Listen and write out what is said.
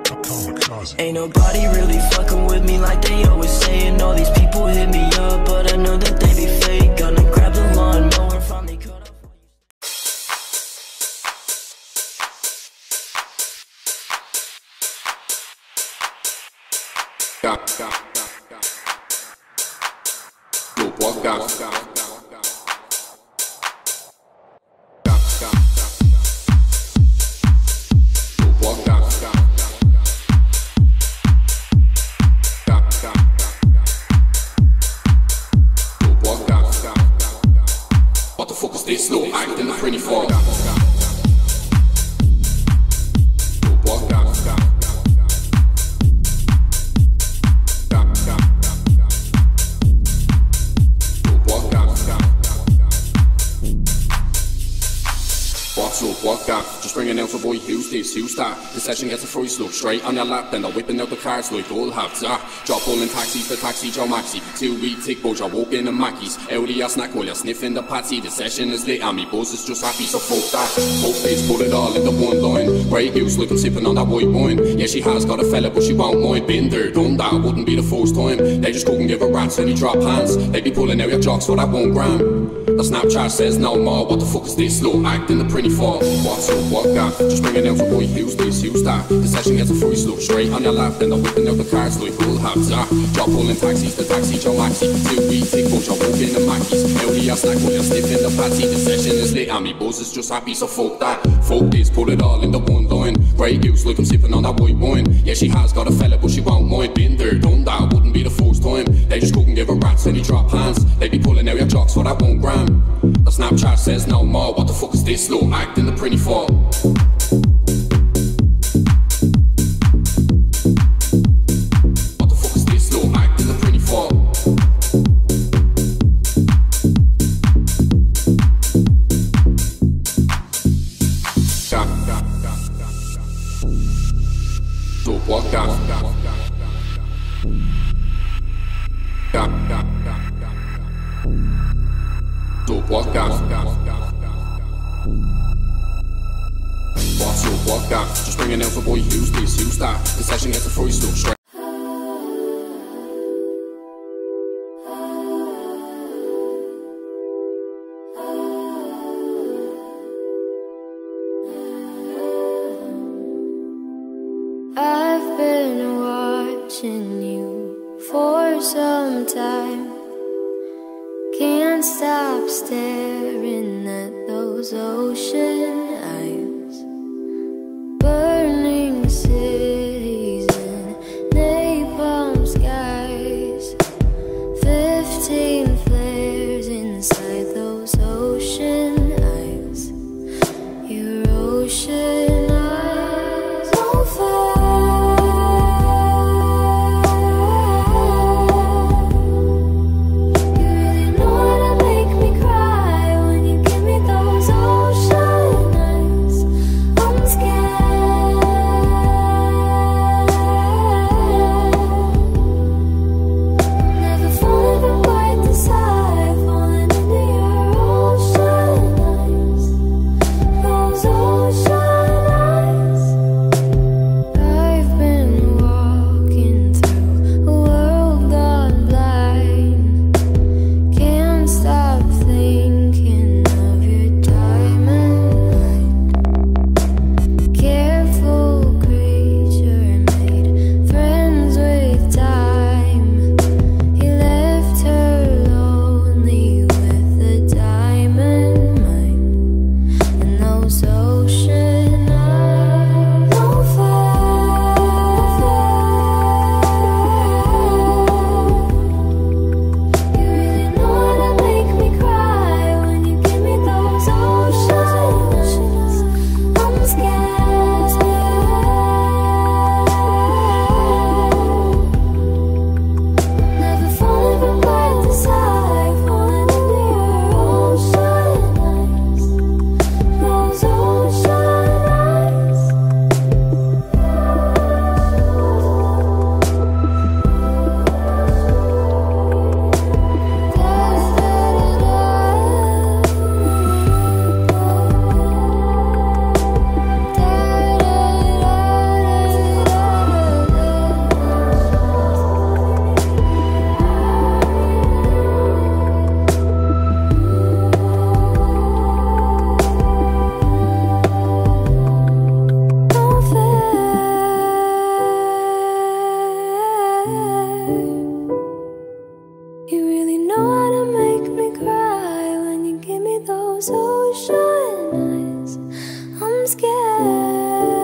Ain't nobody really fucking with me like they always saying. All these people hit me up, but I know that they be fake. Gonna grab the lawnmower, finally cut up. What the fuck is this? No, acting the pretty for. What's up? Just bringing out for boy, who's this, who's that? The session gets a free slope straight on your lap, then they're whipping out the cars like all hats. Drop all in taxis, the taxi Joe Maxi. 2-week tick boat, you're walking the Mackies. Out of your snack while you're sniffing the patsy. The session is lit and me buzz is just happy, so fuck that. Both days, put it all in the one line. Grey goose looking sipping on that white wine. Yeah, she has got a fella, but she won't mind. Been there, done that, wouldn't be the first time. They just couldn't give a rat's any drop hands. They be pulling out your jocks for that 1 gram. The Snapchat says no more. What the fuck is this? Slow acting the pretty for. What's up, what got? Just bringing out for boy, who's this, who's that? The session gets a free slope straight on your lap, then they're whipping out the cars like full hats. Drop all in taxis, the taxi Joe Maxi. 2-week tick boat, you're walking the Mackies. Out of your snack while you're sniffing the patsy. The session is lit and me buzz is just happy, so fuck that. Fuck this, put it all in the one line. Grey goose like I'm sipping on that white wine. Yeah, she has got a fella, but she won't mind. Been there, done that, wouldn't be the first time. They just couldn't give a rat's any drop hands. They be pulling out your jocks for that 1 gram. The Snapchat says no more. What the fuck is this? Slow acting the pretty for. What the fuck is this? Slow acting the pretty for. So what got? Walk out. What's up, walk out. Just bringing out for boy, who's this, who's that? The session gets a free slope straight. I've been watching you for some time. Can't stop staring at those ocean eyes. Burning cities and napalm skies. 15 flares inside those ocean eyes. Your ocean eyes on fire. You really know how to make me cry when you give me those ocean I'm scared.